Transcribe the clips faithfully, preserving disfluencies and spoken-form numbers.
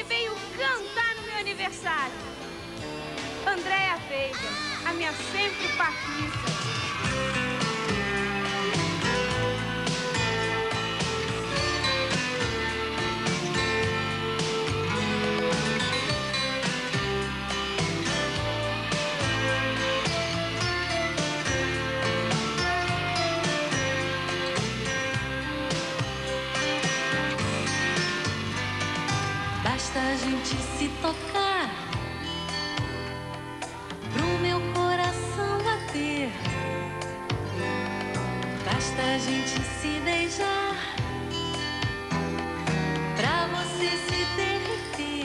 que veio cantar no meu aniversário. Andréa Veiga, a minha sempre Paquita. Basta a gente se tocar, pro meu coração bater. Basta a gente se beijar, pra você se derreter.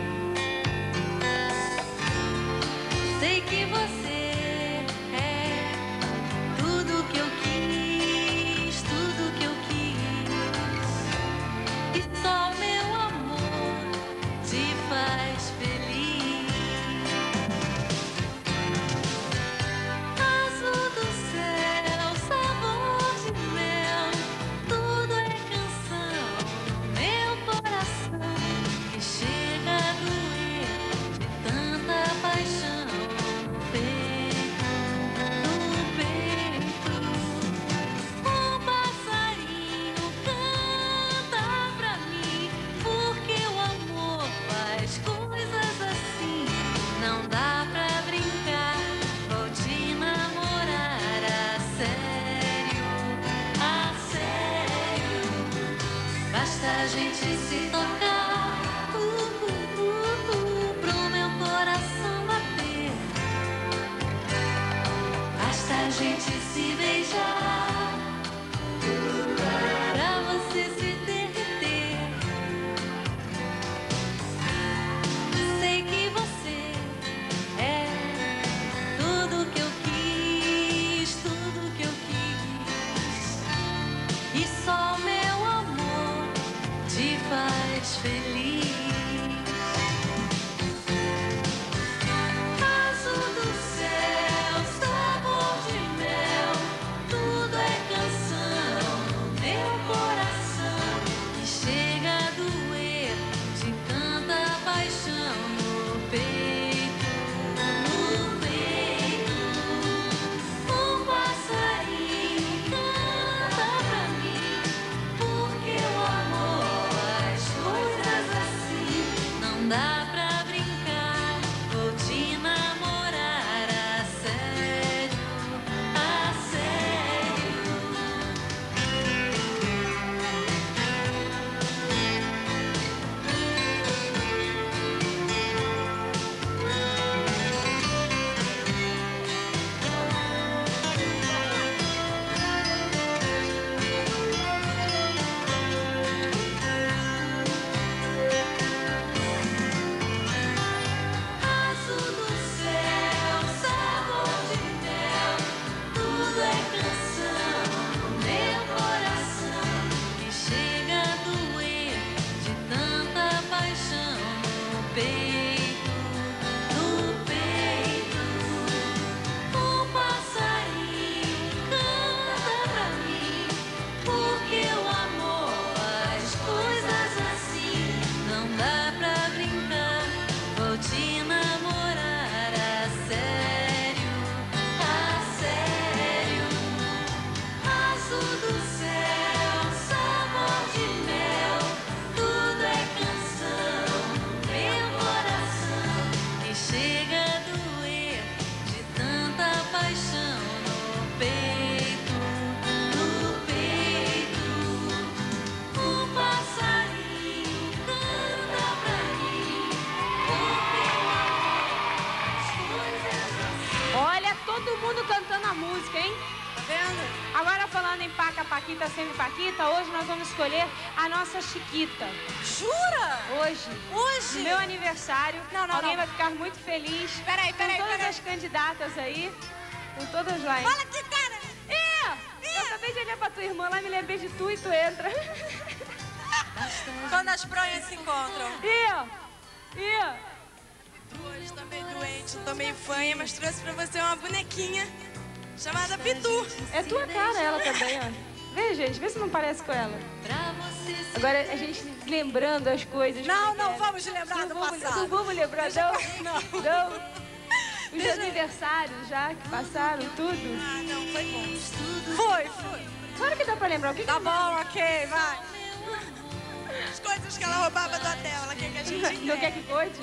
Sei que você é tudo que eu quis, tudo que eu quis. E só o meu amor te faz feliz. Azul do céu, sabor de mel, tudo é canção no meu coração, que chega a doer de tanta paixão no peito, no peito. Um passarinho canta pra mim, porque o amor faz coisas assim. Não dá pra brincar, vou te namorar a sério, a sério. Basta a gente se tocar, uh, uh, uh, uh, pro meu coração bater. Basta a gente se beijar, pra você se derreter. Sei que você é tudo que eu quis, tudo que eu quis. E só o meu amor te faz feliz. Azul do céu, sabor de mel, tudo é canção no meu coração, que chega a doer de tanta paixão no peito, no peito. Um passarinho canta pra mim, porque o amor faz coisas assim. Não dá pra brincar, vou te namorar a sério, a sério. Azul do céu, sabor de mel, tudo é canção no meu coração, que chega a doer de tanta paixão no peito, no peito. Um passarinho canta pra mim, porque o amor faz coisas assim. Não dá pra brincar, vou te namorar a sério, a sério. Azul do céu, sabor de mel, tudo é canção no meu coração, que chega a doer de tanta paixão no peito, no peito. Um passarinho canta pra mim, porque o amor faz coisas assim. Olha, todo mundo cantando a música, hein? Tá vendo? Agora falando em Paca, Paquita, sempre Paquita, hoje nós vamos escolher a nossa Chiquita. Jura? Hoje, Hoje? no meu aniversário, Não, não, alguém não. vai ficar muito feliz. Peraí, peraí, com todas peraí. as candidatas aí, com todas lá, hein? Fala aqui, cara! Ih, eu acabei de olhar pra tua irmã lá, me lembrei de tu e tu entra. Quando as pronhas se encontram. Ih, ih. Hoje tô meio doente, tô meio fanha, mas trouxe pra você uma bonequinha chamada Pitu. É tua cara ela também, ó. Vê, gente, vê se não parece com ela. Pra você se Agora a gente lembrando as coisas. Não, como não era. vamos lembrar Não do vamos, passado. não vamos lembrar, não. Não. Não. Os aniversários já que passaram, tudo. Ah, não, foi bom. Foi, foi. Claro que dá pra lembrar. O que Tá que... bom, ok, vai. As coisas que ela roubava do hotel, ela quer que a gente Não quer que conte?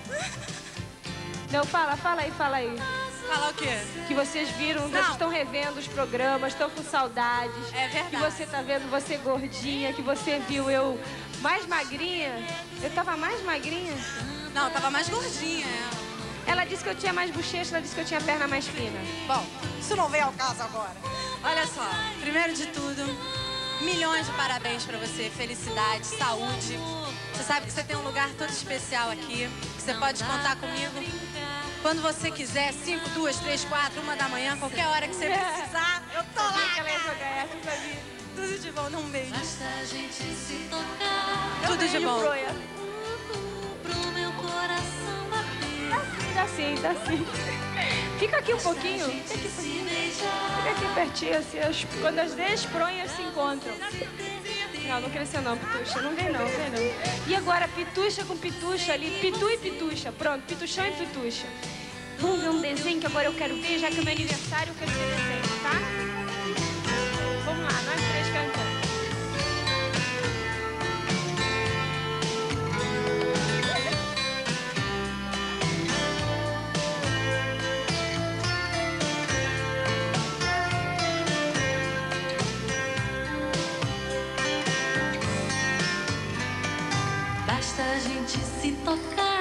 Não, fala, fala aí, fala aí. Falar o quê? Que vocês viram, Não. vocês estão revendo os programas, estão com saudades. É verdade. Que você tá vendo você gordinha, que você viu eu mais magrinha. Eu tava mais magrinha. Não, tava mais gordinha ela. Ela disse que eu tinha mais bochecha, ela disse que eu tinha a perna mais fina. Bom, isso não vem ao caso agora. Olha só, primeiro de tudo, milhões de parabéns pra você, felicidade, saúde. Você sabe que você tem um lugar todo especial aqui, que você pode contar comigo quando você quiser, cinco, duas, três, quatro, uma da manhã, qualquer hora que você precisar, eu tô lá. Que ela ia jogar essa, eu sabia. Tudo de bom, não beijo. basta a gente se tocar. Tudo de bom. Fronha. Pro meu coração bater. Dá sim, dá sim. Fica aqui um pouquinho. Fica aqui, Se beijar. fica aqui pertinho, assim, as- quando as dez fronhas se encontram. Não, não cresceu não, Pitucha. Não vem não, vem não. E agora, Pitucha com Pitucha ali. Pitu e Pitucha. Pronto, Pituchão e Pitucha. Vamos ver um desenho que agora eu quero ver, já que é meu aniversário, eu quero ver desenho, tá? Vamos lá, nós três cantando. Basta a gente se tocar.